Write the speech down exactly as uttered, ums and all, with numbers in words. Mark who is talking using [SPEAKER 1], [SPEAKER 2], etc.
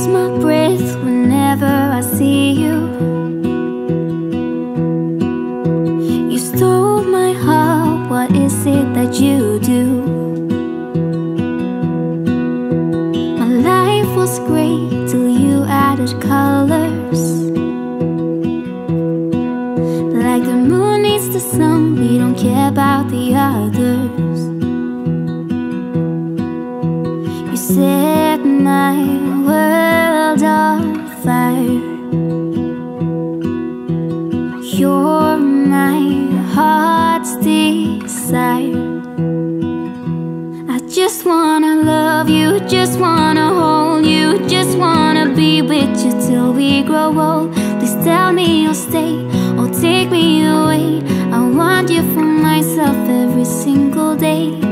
[SPEAKER 1] my breath whenever I see you. You stole my heart, what is it that you do? My life was great till you added colors. Like the moon needs the sun, we don't care about the others. You set my world on fire. You're my heart's desire. I just wanna love you, just wanna hold you, just wanna be with you till we grow old. Please tell me you'll stay or take me away. I want you for myself every single day.